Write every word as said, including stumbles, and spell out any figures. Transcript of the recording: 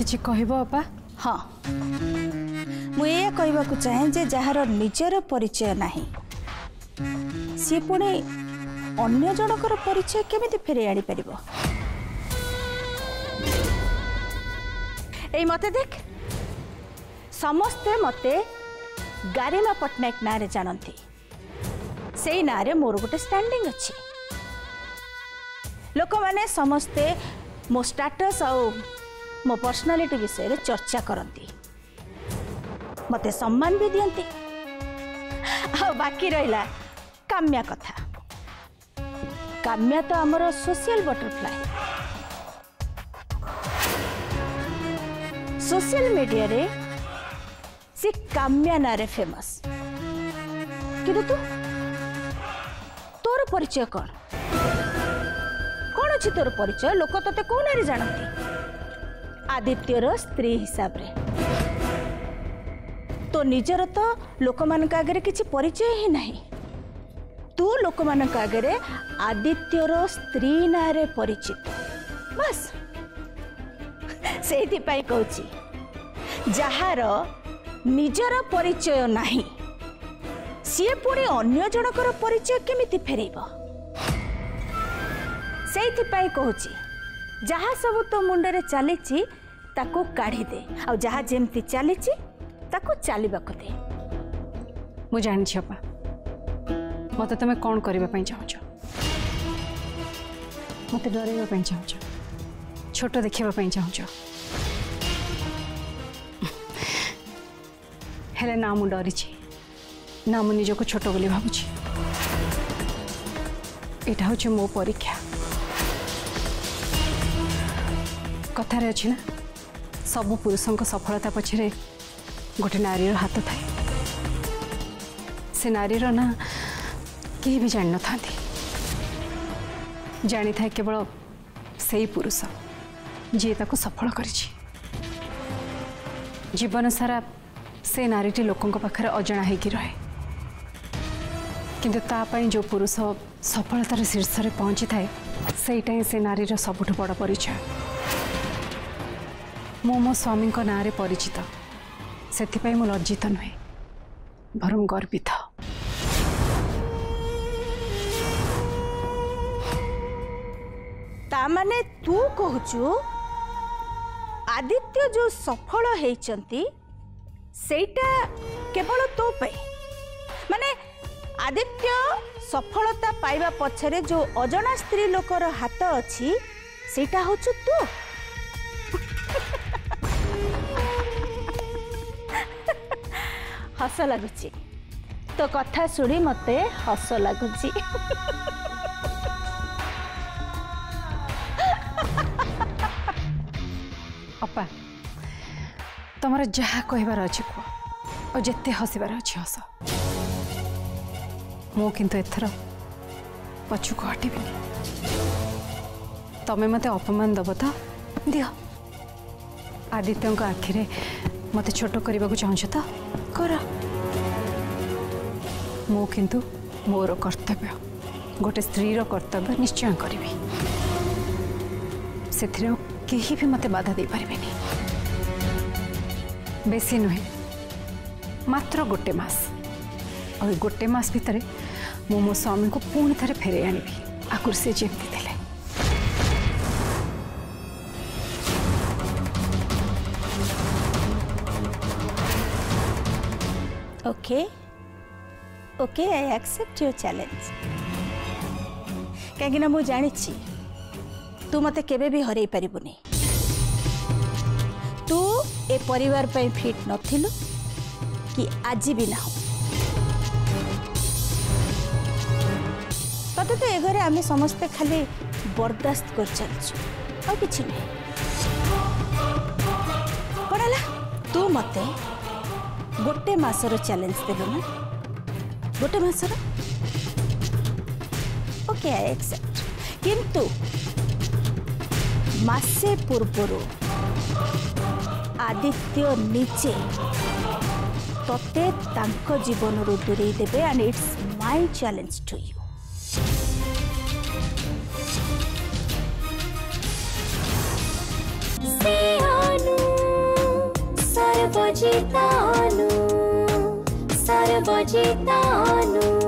किछि कहबो अपा? हाँ मु ये कहबा को चाहे जे जहार निजर परिचय नाही सी पुणी अन्य जनकर परिचय केमिति फेरे आनी परिबो? ए मते देख समस्ते मते गारिमा पट्टनायक नारे जानती से नारे मोर गोटे स्टैंडिंग अच्छी लोक माने समस्ते मो स्टेटस और मो पर्सनालिटी विषय रे चर्चा करती मते सम्मान भी दियंती। आ बाकी रहिला काम्या कथा। काम्या तो आमर सोशल बटरफ्लाई सोशल मीडिया रे सी काम्या नारे फेमस किंतु तू तोर परिचय कौन कौन अच्छी तोर परिचय लोक तोते कौन नारे जानती? आदित्यर स्त्री हिसाब रे तो निजर तो लोक मान आगे किसी परिचय ही नहीं। तू लोक मान आगे आदित्यर स्त्री नारे परिचित बस से कहूँ जार निजर परिचय नहीं सी पुणी अन्य जनकर परिचय केमिति फेरेब? से कहूँ जहाँ सब तो मुंडे चली ताको काढ़ी दे आ जहाँ जेमती चली ताको चलवाक दे। मु जानी अपा मत तुम कौन करने चाहछ? मत डरवा चाहछ छोट देखा चाहछ हेले ना मु डरी ना मु निजको छोट बोली भावुची। एटा हूँ मो परीक्षा। कथार अच्छी ना सबु पुरुषों सफलता पछरे गोटे नारीर हाथ थाए। से नारीर ना कहीं भी जान न था जानी था केवल से ही पुरुष जी ताको सफल करिछि। जीवन सारा से नारीटी लोकों पाखरे अजणा होगी रहे किंतु तापाई जो पुरुष सफलतार शीर्ष रे पहुंची थाए सेटा ही से नारीर सबुठ बड़ परिचय। मो मो स्वामी ना रे परिचित से मु लज्जित नुहे बरम गर्वित। ता माने तू कहूचु आदित्य जो सफल हेचंती सेटा केवल तो पे माने आदित्य सफलता पाइबा पछरे जो अजना स्त्री लोकर हाथ अछि सेटा होचु तू। हस लगुची तो कथा सुनी मते हस लगुची। अपा तुमर जहा कहबार अच्छी कह और जिते हसबार अच्छी हस मु किंतु एथर पछु को हटबी। तमें मते अपमान दब तो दिह आदित्य आखिरे मते छोट करने को चाहछ तो कर मु किंतु मोर कर्तव्य गोटे स्त्री रो कर्तव्य निश्चय करी से कहीं भी मते बाधा दे पारे बेसी नुहे मात्र गोटे मास और गोटे मास भितर मु मो स्वामी को पुणी थे फेरे आनी आकुर से जमती थे। Okay okay I accept your challenge कहीं मु जानी तू मते केबे भी हरई पारिबुनी। तू ए परिवार पे फिट नथिलु कि आज भी ना तते तो ए घरे आमे समस्ते खाली बर्दाश्त कर चलछु आ किछि नहीं पड़ाला। तू मते गोटे मासर चैलेंज देलु ना गोटे मासर ओके आई एक्सेप्ट किंतु मासे पूर्वर आदित्य निजे तते तांको जीवन रू दूरे देबे and it's my challenge to you. See सर्वजितानु सर्वजितानु।